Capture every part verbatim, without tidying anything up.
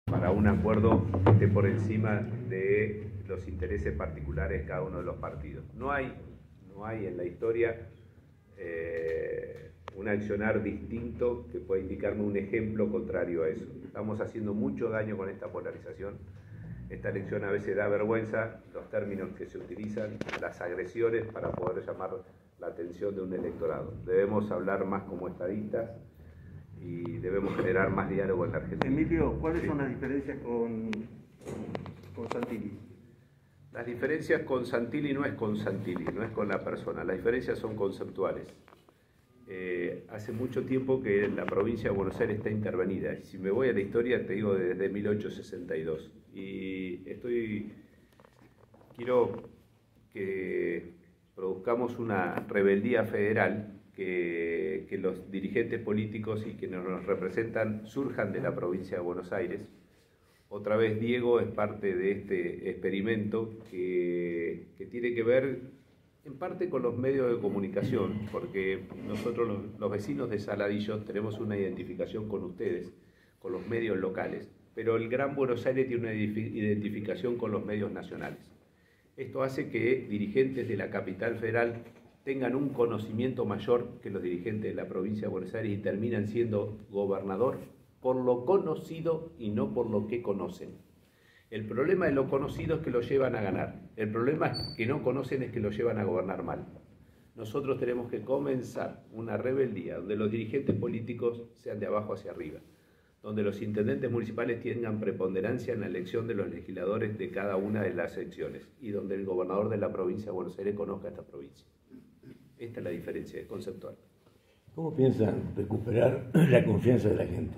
para un acuerdo que esté por encima de los intereses particulares de cada uno de los partidos. No hay, no hay en la historia eh, un accionar distinto que pueda indicarme un ejemplo contrario a eso. Estamos haciendo mucho daño con esta polarización. Esta elección a veces da vergüenza, los términos que se utilizan, las agresiones para poder llamar la atención de un electorado. Debemos hablar más como estadistas y debemos generar más diálogo en la Argentina. Emilio, ¿cuáles sí. son las diferencias con, con Santilli? Las diferencias con Santilli no es con Santilli, no es con la persona, las diferencias son conceptuales. Eh, hace mucho tiempo que la provincia de Buenos Aires está intervenida, y si me voy a la historia te digo desde mil ochocientos sesenta y dos, y estoy, quiero que produzcamos una rebeldía federal, que, que los dirigentes políticos y quienes nos representan surjan de la provincia de Buenos Aires. Otra vez Diego es parte de este experimento que, que tiene que ver en parte con los medios de comunicación, porque nosotros los, los vecinos de Saladillo tenemos una identificación con ustedes, con los medios locales, pero el Gran Buenos Aires tiene una identificación con los medios nacionales. Esto hace que dirigentes de la capital federal tengan un conocimiento mayor que los dirigentes de la provincia de Buenos Aires y terminan siendo gobernador por lo conocido y no por lo que conocen. El problema de lo conocido es que lo llevan a ganar. El problema que no conocen es que lo llevan a gobernar mal. Nosotros tenemos que comenzar una rebeldía donde los dirigentes políticos sean de abajo hacia arriba, donde los intendentes municipales tengan preponderancia en la elección de los legisladores de cada una de las secciones y donde el gobernador de la provincia de Buenos Aires conozca esta provincia. Esta es la diferencia conceptual. ¿Cómo piensan recuperar la confianza de la gente?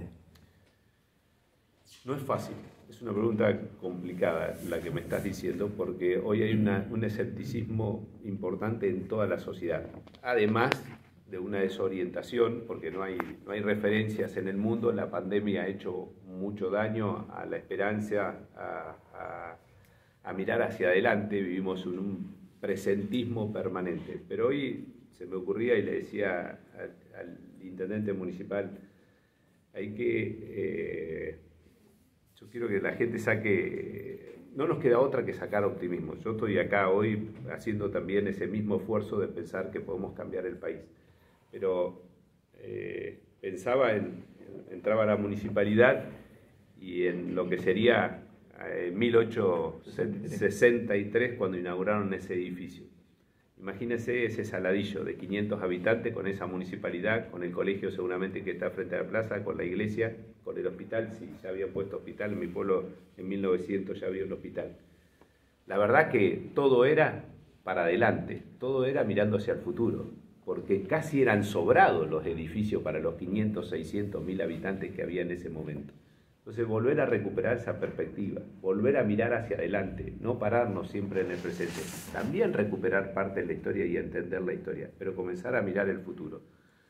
No es fácil, es una pregunta complicada la que me estás diciendo, porque hoy hay una, un escepticismo importante en toda la sociedad, además de una desorientación, porque no hay, no hay referencias en el mundo. La pandemia ha hecho mucho daño a la esperanza, a, a, a mirar hacia adelante. Vivimos en un presentismo permanente, pero hoy se me ocurría y le decía al, al intendente municipal, hay que... Eh, Yo quiero que la gente saque, no nos queda otra que sacar optimismo. Yo estoy acá hoy haciendo también ese mismo esfuerzo de pensar que podemos cambiar el país. Pero eh, pensaba en, entraba a la municipalidad y en lo que sería eh, mil ochocientos sesenta y tres cuando inauguraron ese edificio. Imagínense ese Saladillo de quinientos habitantes con esa municipalidad, con el colegio seguramente que está frente a la plaza, con la iglesia, con el hospital, si ya había puesto hospital, en mi pueblo en mil novecientos ya había un hospital. La verdad que todo era para adelante, todo era mirando hacia el futuro, porque casi eran sobrados los edificios para los quinientos, seiscientos mil habitantes que había en ese momento. Entonces volver a recuperar esa perspectiva, volver a mirar hacia adelante, no pararnos siempre en el presente, también recuperar parte de la historia y entender la historia, pero comenzar a mirar el futuro.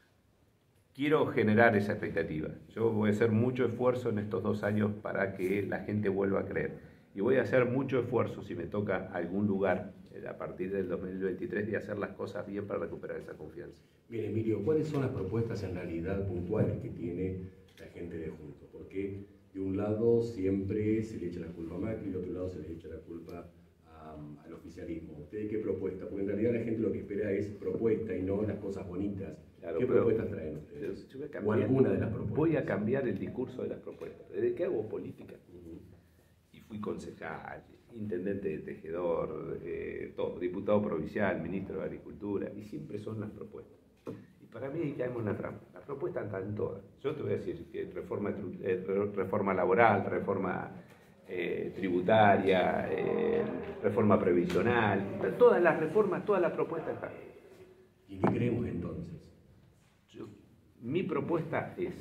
Quiero generar esa expectativa. Yo voy a hacer mucho esfuerzo en estos dos años para que la gente vuelva a creer. Y voy a hacer mucho esfuerzo, si me toca algún lugar, a partir del dos mil veintitrés, de hacer las cosas bien para recuperar esa confianza. Bien, Emilio, ¿cuáles son las propuestas en realidad puntuales que tiene la gente de Juntos? Porque de un lado siempre se le echa la culpa a Macri, del otro lado se le echa la culpa a, al oficialismo. ¿Ustedes qué propuesta? Porque en realidad la gente lo que espera es propuesta y no las cosas bonitas. Claro, ¿Qué pero, propuestas traen ustedes? Yo voy a cambiar, o alguna de las propuestas. Voy a cambiar el discurso de las propuestas. Desde que hago política, uh-huh. y fui concejal, intendente de Tejedor, eh, todo, diputado provincial, ministro de Agricultura, y siempre son las propuestas. Y para mí caemos en una trampa. Las propuestas están todas. Yo te voy a decir que reforma, eh, reforma laboral, reforma eh, tributaria, eh, reforma previsional, todas las reformas, todas las propuestas están. ¿Y qué creemos entonces? Yo, mi propuesta es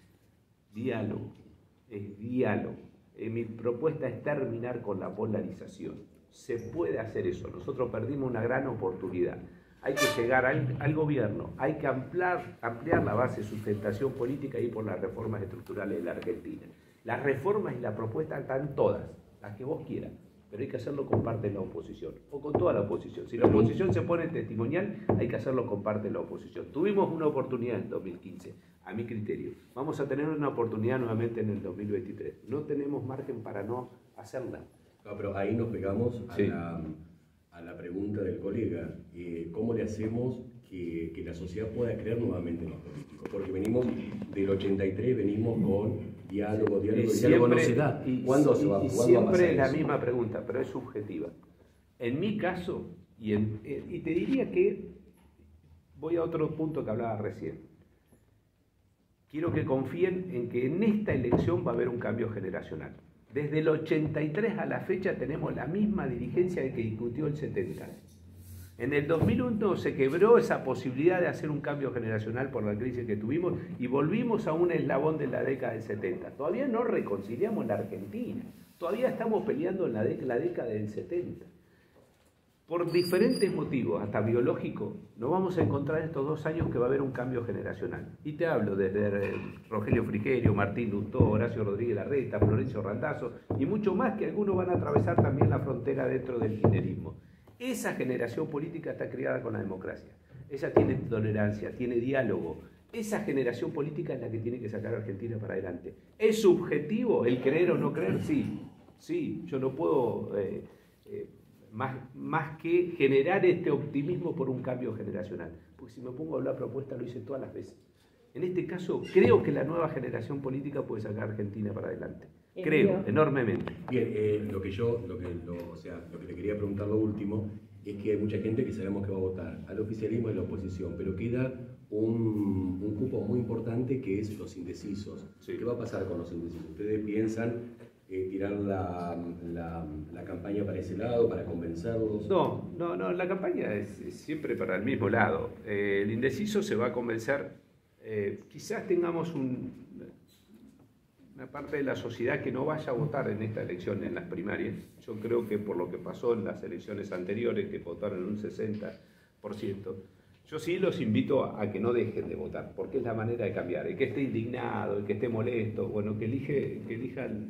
diálogo, es diálogo. Eh, mi propuesta es terminar con la polarización. Se puede hacer eso. Nosotros perdimos una gran oportunidad. Hay que llegar al, al gobierno, hay que ampliar, ampliar la base de sustentación política y por las reformas estructurales de la Argentina. Las reformas y las propuestas están todas, las que vos quieras. pero hay que hacerlo con parte de la oposición, o con toda la oposición. Si la oposición se pone testimonial, hay que hacerlo con parte de la oposición. Tuvimos una oportunidad en dos mil quince, a mi criterio. Vamos a tener una oportunidad nuevamente en el dos mil veintitrés. No tenemos margen para no hacerla. No, pero ahí nos pegamos a, Sí. la, a la pregunta del colega. Eh, ¿Cómo le hacemos que, que la sociedad pueda creer nuevamente en los políticos? Porque venimos del ochenta y tres, venimos con diálogo, diálogo, Y y diálogo no siempre- se da. y- ¿Cuándo y- se va, y ¿cuándo va a siempre pasar es la eso? misma pregunta, pero es subjetiva. En mi caso, y, en- eh, y te diría que voy a otro punto que hablaba recién. Quiero que confíen en que en esta elección va a haber un cambio generacional. Desde el ochenta y tres a la fecha tenemos la misma dirigencia que discutió el setenta. En el dos mil uno se quebró esa posibilidad de hacer un cambio generacional por la crisis que tuvimos y volvimos a un eslabón de la década del setenta. Todavía no reconciliamos la Argentina, todavía estamos peleando en la, de- la década del setenta. Por diferentes motivos, hasta biológicos, nos vamos a encontrar estos dos años que va a haber un cambio generacional. Y te hablo desde eh, Rogelio Frigerio, Martín Lustó, Horacio Rodríguez Larreta, Florencio Randazzo y mucho más, que algunos van a atravesar también la frontera dentro del kirchnerismo. Esa generación política está criada con la democracia. Ella tiene tolerancia, tiene diálogo. Esa generación política es la que tiene que sacar a Argentina para adelante. ¿Es subjetivo el creer o no creer? Sí, sí, yo no puedo... Eh, eh, Más, más que generar este optimismo por un cambio generacional. Porque si me pongo a hablar propuesta, lo hice todas las veces. En este caso, creo que la nueva generación política puede sacar a Argentina para adelante. Creo, enormemente. Bien, eh, lo que yo, lo que, lo, o sea, lo que te quería preguntar lo último, es que hay mucha gente que sabemos que va a votar al oficialismo y a la oposición, pero queda un, un cupo muy importante que es los indecisos. Sí. ¿Qué va a pasar con los indecisos? ¿Ustedes piensan eh, tirar la, la, la campaña para ese lado, para convencerlos? No, no, no, la campaña es, es siempre para el mismo lado. Eh, el indeciso se va a convencer. Eh, quizás tengamos un, una parte de la sociedad que no vaya a votar en esta elección, en las primarias. Yo creo que por lo que pasó en las elecciones anteriores, que votaron en un sesenta por ciento, yo sí los invito a, a que no dejen de votar, porque es la manera de cambiar. El que esté indignado, el que esté molesto, bueno, que, elige, que elijan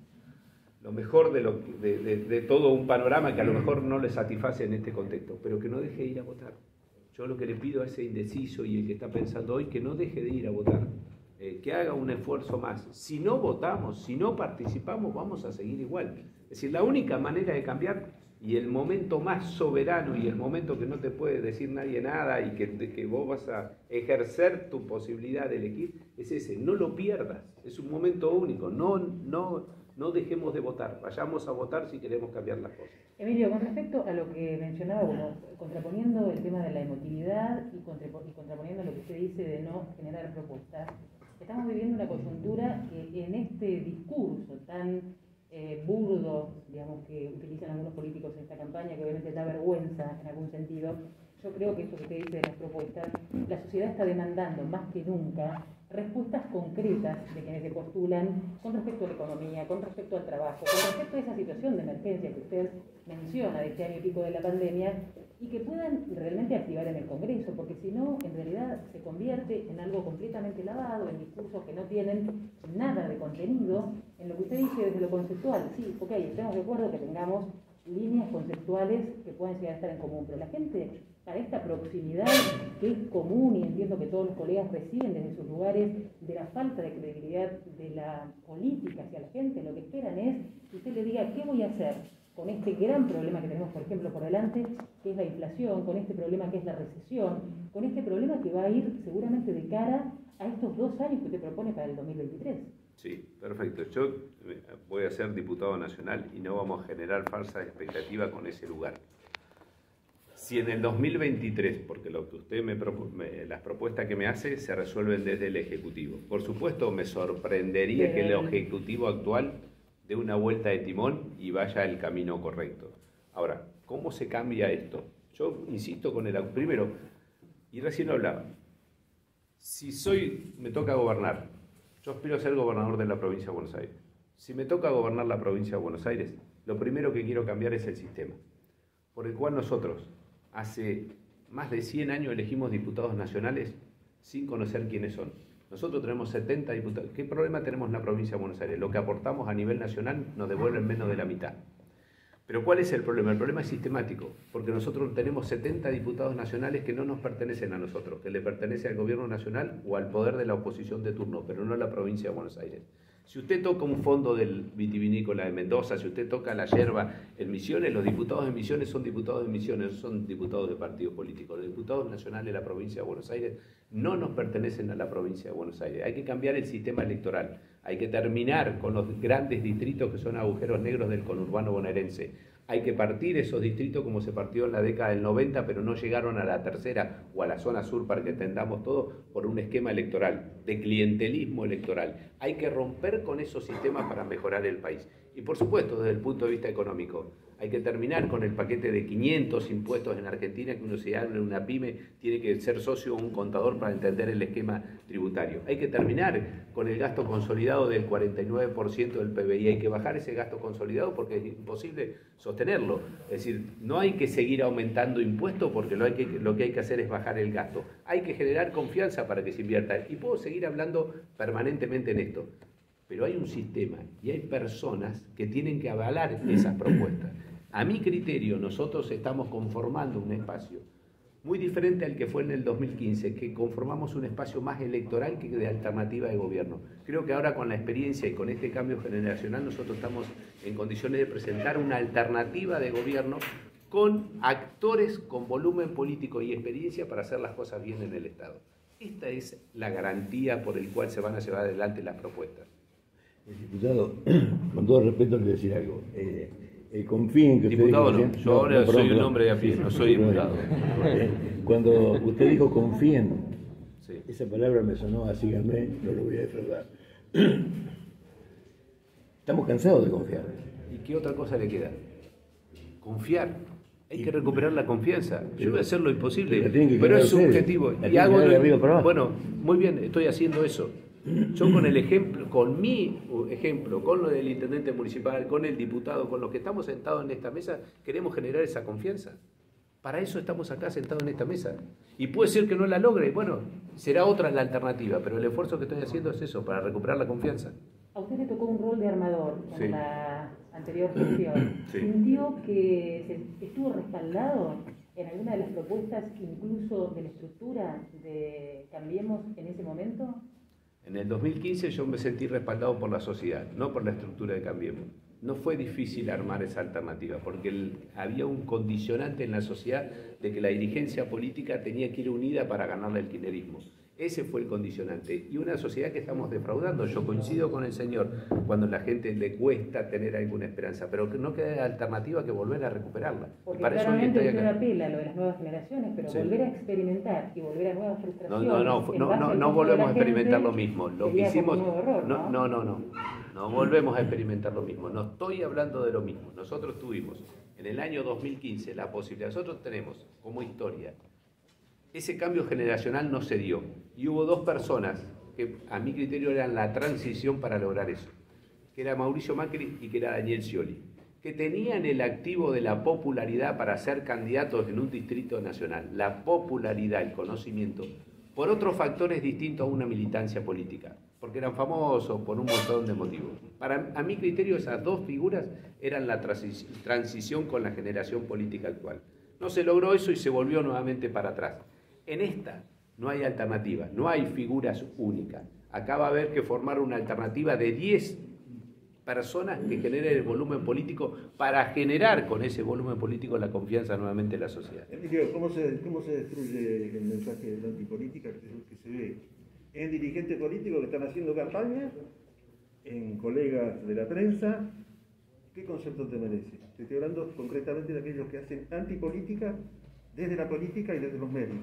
lo mejor de, lo, de, de, de todo un panorama que a lo mejor no le satisface en este contexto, pero que no deje de ir a votar. Yo lo que le pido a ese indeciso y el que está pensando hoy, que no deje de ir a votar, eh, que haga un esfuerzo más. Si no votamos, si no participamos, vamos a seguir igual. Es decir, la única manera de cambiar y el momento más soberano y el momento que no te puede decir nadie nada y que, de, que vos vas a ejercer tu posibilidad de elegir, es ese. No lo pierdas, es un momento único. No, no, no dejemos de votar, vayamos a votar si queremos cambiar las cosas. Emilio, con respecto a lo que mencionaba, bueno, contraponiendo el tema de la emotividad y, contra, y contraponiendo lo que usted dice de no generar propuestas, estamos viviendo una coyuntura que en este discurso tan eh, burdo, digamos, que utilizan algunos políticos en esta campaña, que obviamente da vergüenza en algún sentido, yo creo que esto que usted dice de las propuestas, la sociedad está demandando más que nunca respuestas concretas de quienes se postulan con respecto a la economía, con respecto al trabajo, con respecto a esa situación de emergencia que usted menciona de este año y pico de la pandemia, y que puedan realmente activar en el Congreso, porque si no, en realidad se convierte en algo completamente lavado, en discursos que no tienen nada de contenido, en lo que usted dice desde lo conceptual. Sí, ok, estamos de acuerdo que tengamos líneas conceptuales que puedan llegar a estar en común, pero la gente, para esta proximidad que es común, y entiendo que todos los colegas reciben desde sus lugares, de la falta de credibilidad de la política hacia la gente, lo que esperan es que usted le diga qué voy a hacer con este gran problema que tenemos, por ejemplo, por delante, que es la inflación, con este problema que es la recesión, con este problema que va a ir seguramente de cara a estos dos años que usted propone para el dos mil veintitrés. Sí, perfecto. Yo voy a ser diputado nacional y no vamos a generar falsas expectativas con ese lugar. Si en el dos mil veintitrés, porque lo que usted me, me las propuestas que me hace se resuelven desde el Ejecutivo. Por supuesto, me sorprendería que el Ejecutivo actual dé una vuelta de timón y vaya el camino correcto. Ahora, ¿cómo se cambia esto? Yo insisto con el... Primero, y recién lo hablaba, si soy, me toca gobernar, yo aspiro a ser gobernador de la provincia de Buenos Aires. Si me toca gobernar la provincia de Buenos Aires, lo primero que quiero cambiar es el sistema, por el cual nosotros hace más de cien años elegimos diputados nacionales sin conocer quiénes son. Nosotros tenemos setenta diputados. ¿Qué problema tenemos en la provincia de Buenos Aires? Lo que aportamos a nivel nacional nos devuelven menos de la mitad. Pero ¿cuál es el problema? El problema es sistemático, porque nosotros tenemos setenta diputados nacionales que no nos pertenecen a nosotros, que le pertenece al gobierno nacional o al poder de la oposición de turno, pero no a la provincia de Buenos Aires. Si usted toca un fondo del vitivinícola de Mendoza, si usted toca la yerba en Misiones, los diputados de Misiones son diputados de Misiones, no son diputados de partidos políticos. Los diputados nacionales de la provincia de Buenos Aires no nos pertenecen a la provincia de Buenos Aires. Hay que cambiar el sistema electoral, hay que terminar con los grandes distritos que son agujeros negros del conurbano bonaerense. Hay que partir esos distritos como se partió en la década del noventa, pero no llegaron a la tercera o a la zona sur para que entendamos todo por un esquema electoral, de clientelismo electoral. Hay que romper con esos sistemas para mejorar el país. Y por supuesto, desde el punto de vista económico, hay que terminar con el paquete de quinientos impuestos en Argentina, que uno se abre una pyme, tiene que ser socio o un contador para entender el esquema tributario. Hay que terminar con el gasto consolidado del cuarenta y nueve por ciento del P B I. Hay que bajar ese gasto consolidado porque es imposible sostenerlo. Es decir, no hay que seguir aumentando impuestos porque lo, hay que, lo que hay que hacer es bajar el gasto. Hay que generar confianza para que se invierta. Y puedo seguir hablando permanentemente en esto. Pero hay un sistema y hay personas que tienen que avalar esas propuestas. A mi criterio, nosotros estamos conformando un espacio muy diferente al que fue en el dos mil quince, que conformamos un espacio más electoral que de alternativa de gobierno. Creo que ahora con la experiencia y con este cambio generacional nosotros estamos en condiciones de presentar una alternativa de gobierno con actores con volumen político y experiencia para hacer las cosas bien en el Estado. Esta es la garantía por el cual se van a llevar adelante las propuestas. Diputado, con todo respeto le voy a decir algo. Eh, eh, confíen que diputado usted no, dijo, yo ahora no, perdón, soy un perdón. hombre de a pie, no soy diputado. Eh, Cuando usted dijo confíen, Sí. esa palabra me sonó a síganme, no lo voy a defraudar. Estamos cansados de confiar. ¿Y qué otra cosa le queda? Confiar. Hay que recuperar la confianza. Yo voy a hacer lo imposible, pero la tienen que pero crear es ustedes. subjetivo. La Y tienen que hago crear de lo- arriba para abajo. bueno, muy bien, estoy haciendo eso. Yo con el ejemplo, con mi ejemplo, con lo del intendente municipal, con el diputado, con los que estamos sentados en esta mesa, queremos generar esa confianza. Para eso estamos acá sentados en esta mesa. Y puede ser que no la logre, bueno, será otra la alternativa, pero el esfuerzo que estoy haciendo es eso, para recuperar la confianza. A usted le tocó un rol de armador en Sí. la anterior gestión. Sí. ¿Sintió que se estuvo respaldado en alguna de las propuestas, incluso de la estructura de Cambiemos en ese momento? En el dos mil quince yo me sentí respaldado por la sociedad, no por la estructura de Cambiemos. No fue difícil armar esa alternativa, porque el- había un condicionante en la sociedad de que la dirigencia política tenía que ir unida para ganarle el kirchnerismo. Ese fue el condicionante. Y una sociedad que estamos defraudando. Yo coincido con el señor cuando a la gente le cuesta tener alguna esperanza, pero que no queda alternativa que volver a recuperarla. Y Porque para eso hoy claramente estoy usted acá. apela a lo de las nuevas generaciones, pero Sí. volver a experimentar y volver a nuevas No, frustraciones. no, no, en no, base no, al no gusto de volvemos la a experimentar gente, lo mismo. Lo que sería como hicimos, un nuevo error, no, ¿no? no, no, no, no volvemos a experimentar lo mismo. No estoy hablando de lo mismo. Nosotros tuvimos en el año dos mil quince la posibilidad, nosotros tenemos como historia, ese cambio generacional no se dio. Y hubo dos personas que a mi criterio eran la transición para lograr eso, que era Mauricio Macri y que era Daniel Scioli, que tenían el activo de la popularidad para ser candidatos en un distrito nacional, la popularidad, el conocimiento, por otros factores distintos a una militancia política, porque eran famosos por un montón de motivos. Para a mi criterio esas dos figuras eran la transi- transición con la generación política actual. No se logró eso y se volvió nuevamente para atrás. En esta no hay alternativa, no hay figuras únicas. Acá va a haber que formar una alternativa de diez personas que generen el volumen político para generar con ese volumen político la confianza nuevamente en la sociedad. Emilio, ¿cómo se, cómo se destruye el mensaje de la antipolítica que, se- que se ve en dirigentes políticos que están haciendo campaña, en colegas de la prensa? ¿Qué concepto te merece? Te estoy hablando concretamente de aquellos que hacen antipolítica desde la política y desde los medios.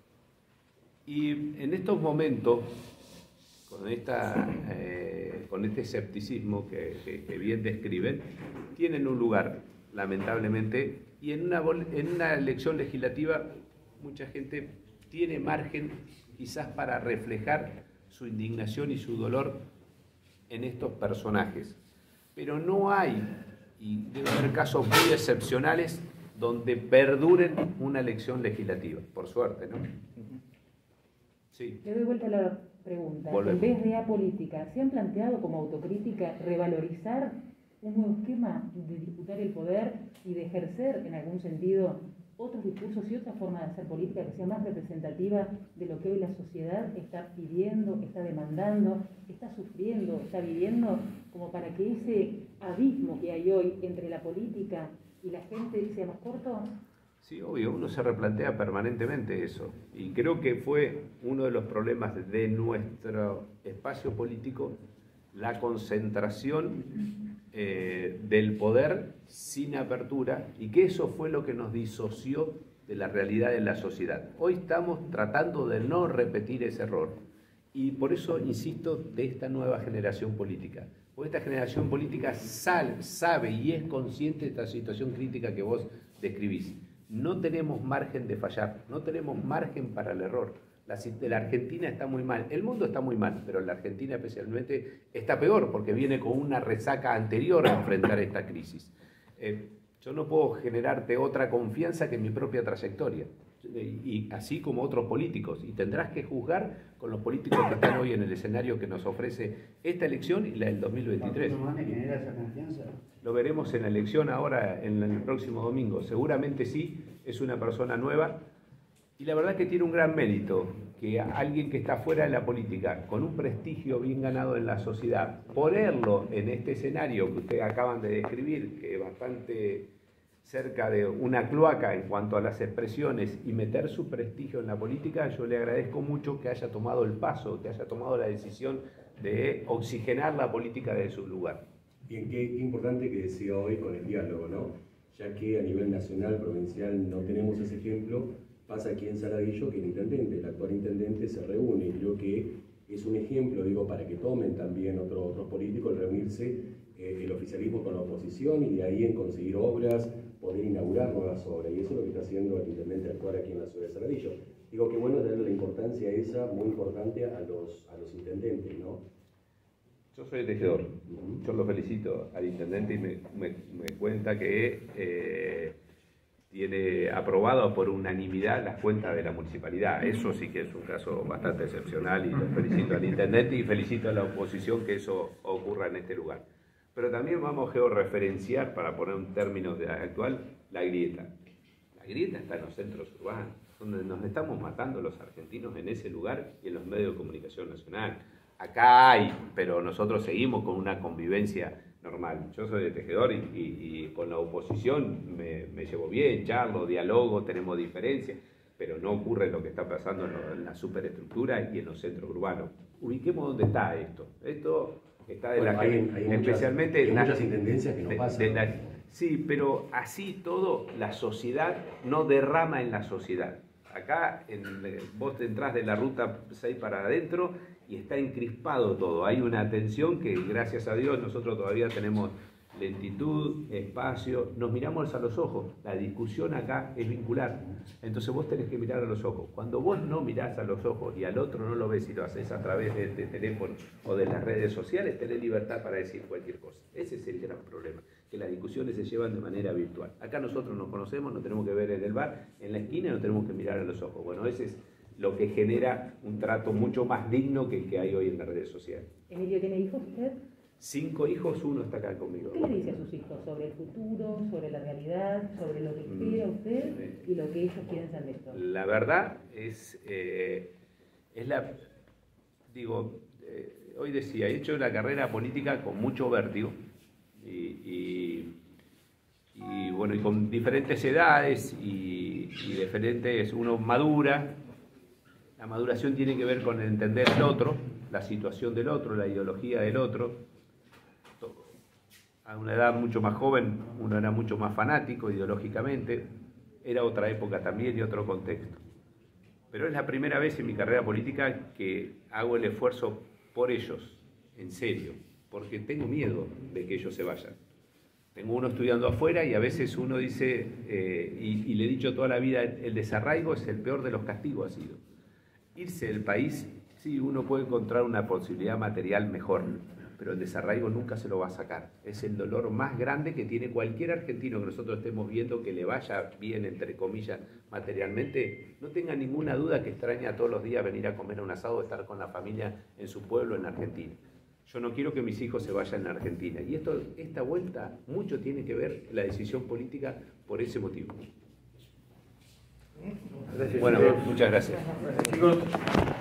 Y en estos momentos, con, esta, eh, con este escepticismo que, que, que bien describen, tienen un lugar, lamentablemente, y en una, vol- en una elección legislativa mucha gente tiene margen quizás para reflejar su indignación y su dolor en estos personajes. Pero no hay, y debe haber casos muy excepcionales, donde perduren una elección legislativa, por suerte, ¿no? Sí. Le doy vuelta a la pregunta. Volvemos. En vez de apolítica, ¿se han planteado como autocrítica revalorizar un nuevo esquema de disputar el poder y de ejercer en algún sentido otros discursos y otra forma de hacer política que sea más representativa de lo que hoy la sociedad está pidiendo, está demandando, está sufriendo, está viviendo, como para que ese abismo que hay hoy entre la política y la gente sea más corto? Sí, obvio, uno se replantea permanentemente eso. Y creo que fue uno de los problemas de nuestro espacio político, la concentración eh, del poder sin apertura, y que eso fue lo que nos disoció de la realidad de la sociedad. Hoy estamos tratando de no repetir ese error. Y por eso insisto de esta nueva generación política. Porque esta generación política sal, sabe y es consciente de esta situación crítica que vos describís. No tenemos margen de fallar, no tenemos margen para el error. La, la Argentina está muy mal, el mundo está muy mal, pero la Argentina especialmente está peor porque viene con una resaca anterior a enfrentar esta crisis. Eh, yo no puedo generarte otra confianza que mi propia trayectoria, y así como otros políticos, y tendrás que juzgar con los políticos que están hoy en el escenario que nos ofrece esta elección y la del dos mil veintitrés. ¿Genera esa confianza? Lo veremos en la elección ahora, en el próximo domingo. Seguramente sí, es una persona nueva, y la verdad que tiene un gran mérito que alguien que está fuera de la política, con un prestigio bien ganado en la sociedad, ponerlo en este escenario que ustedes acaban de describir, que es bastante cerca de una cloaca en cuanto a las expresiones, y meter su prestigio en la política, yo le agradezco mucho que haya tomado el paso, que haya tomado la decisión de oxigenar la política de su lugar. Bien, qué importante que decía hoy con el diálogo, ¿no? Ya que a nivel nacional, provincial, no tenemos ese ejemplo, pasa aquí en Saladillo que el intendente, el actual intendente, se reúne, y creo que es un ejemplo, digo, para que tomen también otro, otros políticos el reunirse eh, el oficialismo con la oposición, y de ahí en conseguir obras, poder inaugurar nuevas obras, y eso es lo que está haciendo el intendente actual aquí en la ciudad de Saladillo. Digo que bueno tener la importancia esa, muy importante a los, a los intendentes, ¿no? Yo soy el tejedor, yo lo felicito al intendente y me, me, me cuenta que eh, tiene aprobado por unanimidad las cuentas de la municipalidad. Eso sí que es un caso bastante excepcional, y lo felicito al intendente y felicito a la oposición que eso ocurra en este lugar. Pero también vamos a georreferenciar, para poner un término de actual, la grieta. La grieta está en los centros urbanos, donde nos estamos matando los argentinos en ese lugar y en los medios de comunicación nacional. Acá hay, pero nosotros seguimos con una convivencia normal. Yo soy de tejedor y, y, y con la oposición me, me llevo bien, charlo, dialogo, tenemos diferencias, pero no ocurre lo que está pasando en, lo, en la superestructura y en los centros urbanos. Ubiquemos dónde está esto. Esto está de bueno, la hay, gente, hay especialmente muchas, hay la, muchas intendencias que no de, pasan. de la, sí, pero así todo, la sociedad no derrama en la sociedad. Acá en, vos entrás de la ruta seis para adentro y está encrispado todo. Hay una tensión que, gracias a Dios, nosotros todavía tenemos lentitud, espacio, nos miramos a los ojos. La discusión acá es vincular. Entonces vos tenés que mirar a los ojos. Cuando vos no mirás a los ojos y al otro no lo ves y lo haces a través de, de teléfono o de las redes sociales, tenés libertad para decir cualquier cosa. Ese es el gran problema, que las discusiones se llevan de manera virtual. Acá nosotros nos conocemos, nos tenemos que ver en el bar, en la esquina, y nos tenemos que mirar a los ojos. Bueno, ese es lo que genera un trato mucho más digno que el que hay hoy en las redes sociales. Emilio, ¿tiene hijos usted? Cinco hijos, uno está acá conmigo. ¿Qué le dice a sus hijos sobre el futuro, sobre la realidad, sobre lo que espera usted y lo que ellos piensan de esto? La verdad es, eh, es la, digo, eh, hoy decía, he hecho la carrera política con mucho vértigo y, y, y bueno, y con diferentes edades y, y diferentes, uno madura. La maduración tiene que ver con entender al otro, la situación del otro, la ideología del otro. A una edad mucho más joven uno era mucho más fanático ideológicamente, era otra época también y otro contexto. Pero es la primera vez en mi carrera política que hago el esfuerzo por ellos, en serio, porque tengo miedo de que ellos se vayan. Tengo uno estudiando afuera y a veces uno dice, eh, y, y le he dicho toda la vida, el desarraigo es el peor de los castigos, ha sido. Irse del país, sí, uno puede encontrar una posibilidad material mejor, pero el desarraigo nunca se lo va a sacar. Es el dolor más grande que tiene cualquier argentino que nosotros estemos viendo que le vaya bien, entre comillas, materialmente. No tenga ninguna duda que extraña todos los días venir a comer un asado o estar con la familia en su pueblo, en Argentina. Yo no quiero que mis hijos se vayan a Argentina. Y esto, esta vuelta mucho tiene que ver la decisión política por ese motivo. Gracias. Bueno, muchas gracias. Chicos.